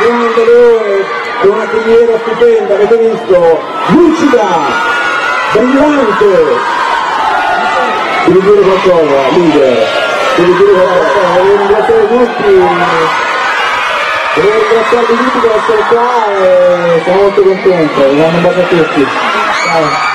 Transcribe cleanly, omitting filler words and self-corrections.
grande leone con una criniera stupenda, avete visto, lucida, brillante. Devi dire qualcosa, leader, devi dire qualcosa, devi ringraziare tutti, devo ringraziarvi tutti per essere qua e sono molto contento, vi mando un bacio a tutti. Ciao.